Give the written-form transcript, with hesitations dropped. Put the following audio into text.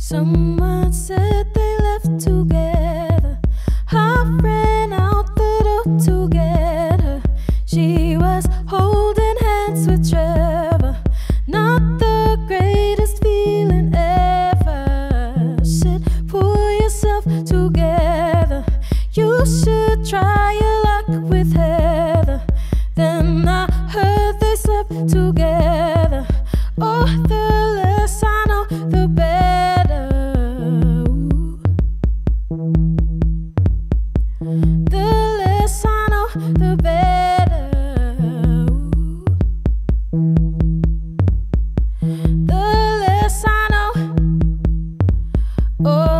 Someone said they left together. I ran out the door to get her. She was holding hands with Trevor. Not the greatest feeling ever. Said, pull yourself together. You should try your luck with Heather. Then I heard they slept together. Oh, the less I know, the better. The less I know, the better. The less I know. Oh.